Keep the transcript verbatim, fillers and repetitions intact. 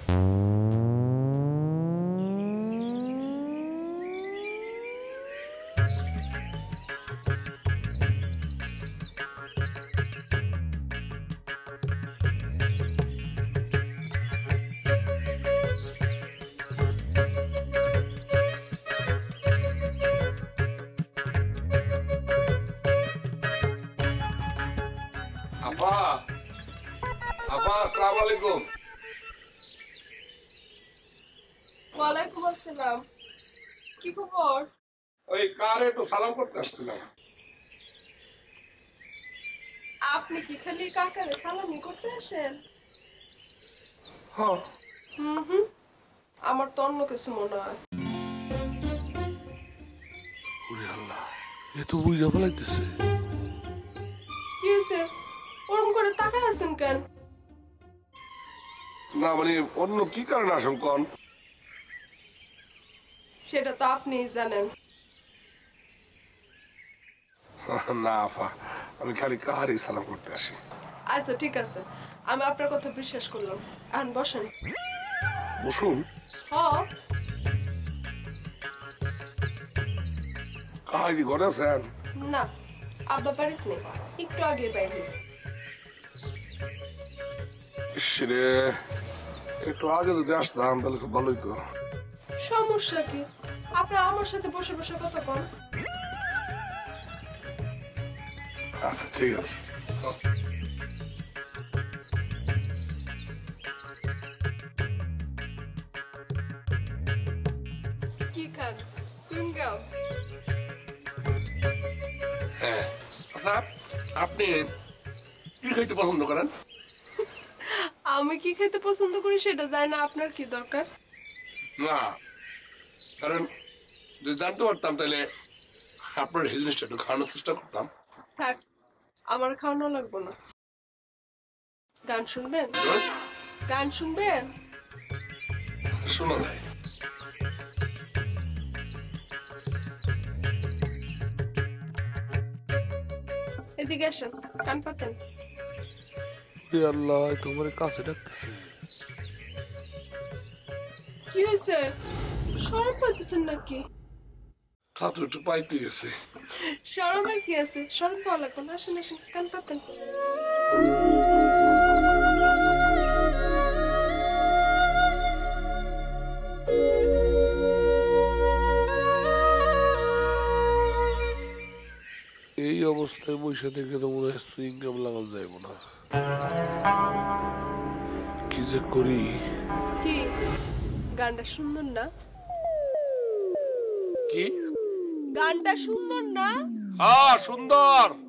ওয়ালাইকুম আসসালাম। কি খবর? ওই কারে একটু সালাম করতে আসছিলাম। আপনি কি খালি কাকারে সালামি করতে আসেন? হ্যাঁ। হুম হুম আমার তো অন্য কিছু মনে হয়। ওরে আল্লাহ, এ তো বুঝা ফেলাইতেছে। কি হয়েছে? ওরম করে তাকায় আছেন কেন? না মানে অন্য কি কারণে আসেন কোন? সেটা তো আপনিই জানেন। না আফা, আমি খালি কাহারই সালাম করতে আসি। আচ্ছা ঠিক আছে, আমি আপনার কথা বিশ্বাস করলাম। এখন বসেন। বসুন। হ্যাঁ। কাহাই কি ঘরে আছেন? না, আব্বা বাড়িতে নেই, একটু আগে বাইরে হয়েছে। ইসরে, একটু আগে যদি আসতাম তাহলে খুব ভালোই তো। সমস্যা কি? আপনার আমার সাথে বসে বসে কথা বল। আচ্ছা ঠিক আছে। কি খান? চুইংগাম? হ্যাঁ। আচ্ছা, আপনি কি খাইতে পছন্দ করেন? আমি কি খেতে পছন্দ করি সেটা জানি না, আপনার কি দরকার? না, কারণ যদি জানতে পারতাম তাহলে আপনার এই জিনিসটা একটু খাওয়ানোর চেষ্টা করতাম। থাক, আমার খাওয়ানো লাগবে না। গান শুনবেন? গান শুনবেন? শোনা যায়। এদিকে আসেন, গান পাতেন। আল্লাহ, তোমার কাছে ডাকতেছে। কি হয়েছে? শরম পাইতেছেন নাকি? তা তো একটু পাইতে গেছে। শরমের কি আছে? শরম পাওয়া লাগবে না। আসেন আসেন, গান পাতেন। এই অবস্থায় বসে থেকে তো মনে হয় সুইংগাম লাগাল যাইব না। কি যে করি? কি গানটা সুন্দর না? কি গানটা সুন্দর না? হ্যাঁ সুন্দর।